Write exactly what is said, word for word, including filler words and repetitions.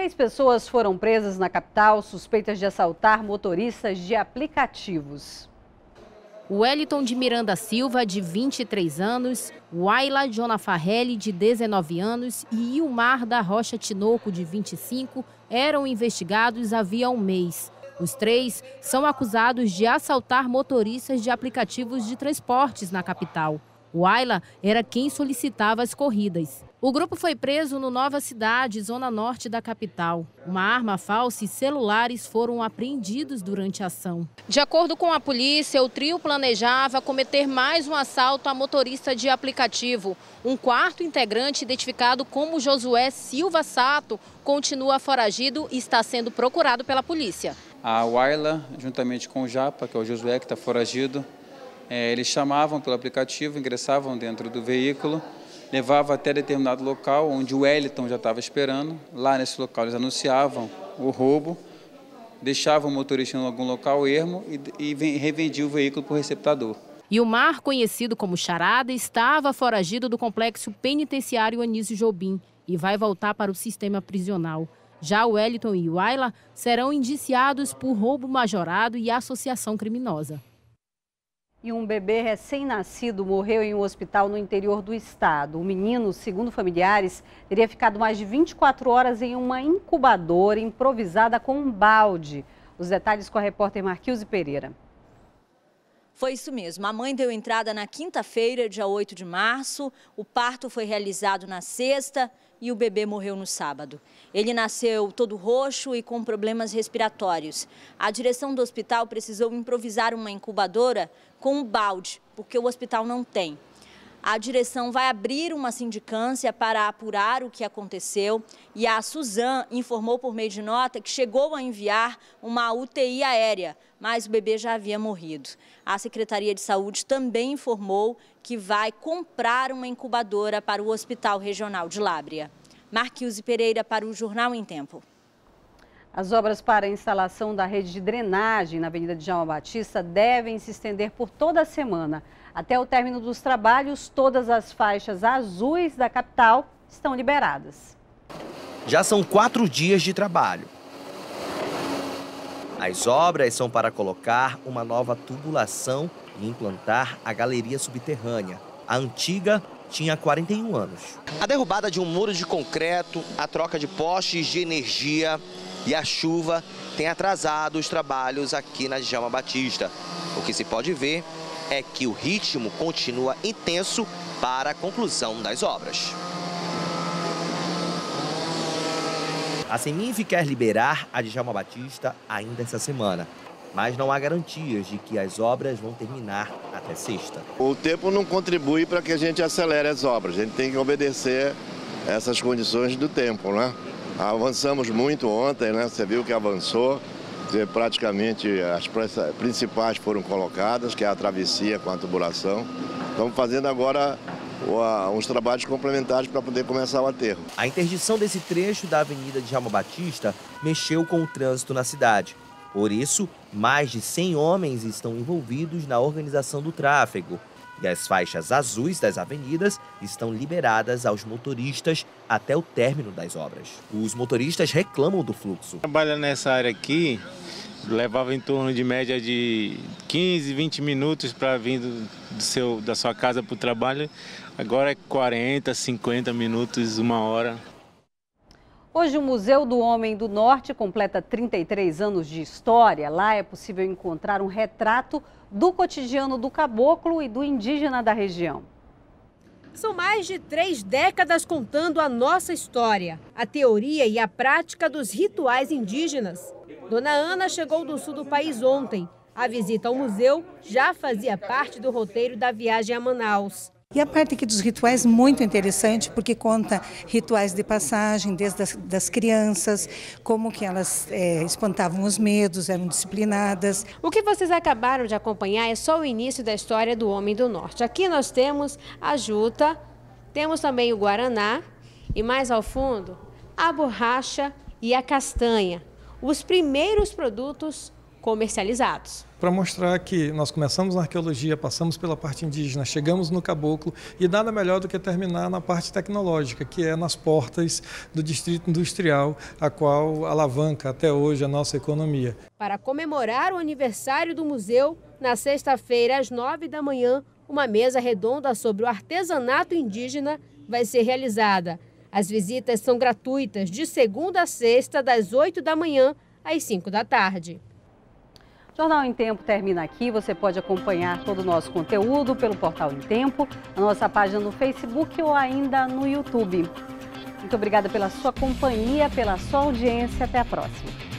Três pessoas foram presas na capital suspeitas de assaltar motoristas de aplicativos. Wellington de Miranda Silva, de vinte e três anos, Waila Jonafarrelli, de dezenove anos e Ilmar da Rocha Tinoco, de vinte e cinco, eram investigados havia um mês. Os três são acusados de assaltar motoristas de aplicativos de transportes na capital. Waila era quem solicitava as corridas. O grupo foi preso no Nova Cidade, zona norte da capital. Uma arma falsa e celulares foram apreendidos durante a ação. De acordo com a polícia, o trio planejava cometer mais um assalto a motorista de aplicativo. Um quarto integrante, identificado como Josué Silva Sato, continua foragido e está sendo procurado pela polícia. A Waila, juntamente com o Japa, que é o Josué, que está foragido, é, eles chamavam pelo aplicativo, ingressavam dentro do veículo, levavam até determinado local, onde o Wellington já estava esperando. Lá nesse local eles anunciavam o roubo, deixavam o motorista em algum local ermo e, e revendiam o veículo para o receptador. Ilmar, conhecido como Charada, estava foragido do complexo penitenciário Anísio Jobim e vai voltar para o sistema prisional. Já o Wellington e o Waila serão indiciados por roubo majorado e associação criminosa. E um bebê recém-nascido morreu em um hospital no interior do estado. O menino, segundo familiares, teria ficado mais de vinte e quatro horas em uma incubadora improvisada com um balde. Os detalhes com a repórter Marquilze Pereira. Foi isso mesmo. A mãe deu entrada na quinta-feira, dia oito de março. O parto foi realizado na sexta e o bebê morreu no sábado. Ele nasceu todo roxo e com problemas respiratórios. A direção do hospital precisou improvisar uma incubadora com um balde, porque o hospital não tem. A direção vai abrir uma sindicância para apurar o que aconteceu e a Suzan informou por meio de nota que chegou a enviar uma U T I aérea, mas o bebê já havia morrido. A Secretaria de Saúde também informou que vai comprar uma incubadora para o Hospital Regional de Lábrea. Marquilze Pereira para o Jornal em Tempo. As obras para a instalação da rede de drenagem na Avenida Djalma Batista devem se estender por toda a semana. Até o término dos trabalhos, todas as faixas azuis da capital estão liberadas. Já são quatro dias de trabalho. As obras são para colocar uma nova tubulação e implantar a galeria subterrânea. A antiga tinha quarenta e um anos. A derrubada de um muro de concreto, a troca de postes de energia e a chuva tem atrasado os trabalhos aqui na Djalma Batista. O que se pode ver é que o ritmo continua intenso para a conclusão das obras. A Seminv quer liberar a Djalma Batista ainda essa semana, mas não há garantias de que as obras vão terminar até sexta. O tempo não contribui para que a gente acelere as obras, a gente tem que obedecer essas condições do tempo, né? Avançamos muito ontem, né? Você viu que avançou. Praticamente as principais foram colocadas, que é a travessia com a tubulação. Estamos fazendo agora uns trabalhos complementares para poder começar o aterro. A interdição desse trecho da Avenida Djalma Batista mexeu com o trânsito na cidade. Por isso, mais de cem homens estão envolvidos na organização do tráfego. E as faixas azuis das avenidas estão liberadas aos motoristas até o término das obras. Os motoristas reclamam do fluxo. Trabalha nessa área aqui, levava em torno de média de quinze, vinte minutos para vir do, do seu, da sua casa para o trabalho. Agora é quarenta, cinquenta minutos, uma hora. Hoje o Museu do Homem do Norte completa trinta e três anos de história. Lá é possível encontrar um retrato do cotidiano do caboclo e do indígena da região. São mais de três décadas contando a nossa história, a teoria e a prática dos rituais indígenas. Dona Ana chegou do sul do país ontem. A visita ao museu já fazia parte do roteiro da viagem a Manaus. E a parte aqui dos rituais muito interessante, porque conta rituais de passagem, desde as das crianças, como que elas é, espantavam os medos, eram disciplinadas. O que vocês acabaram de acompanhar é só o início da história do Homem do Norte. Aqui nós temos a juta, temos também o guaraná e mais ao fundo a borracha e a castanha, os primeiros produtos comercializados. Para mostrar que nós começamos na arqueologia, passamos pela parte indígena, chegamos no caboclo e nada melhor do que terminar na parte tecnológica, que é nas portas do distrito industrial, a qual alavanca até hoje a nossa economia. Para comemorar o aniversário do museu, na sexta-feira, às nove da manhã, uma mesa redonda sobre o artesanato indígena vai ser realizada. As visitas são gratuitas de segunda a sexta, das oito da manhã às cinco da tarde. O Jornal em Tempo termina aqui. Você pode acompanhar todo o nosso conteúdo pelo portal Em Tempo, na nossa página no Facebook ou ainda no YouTube. Muito obrigada pela sua companhia, pela sua audiência. Até a próxima.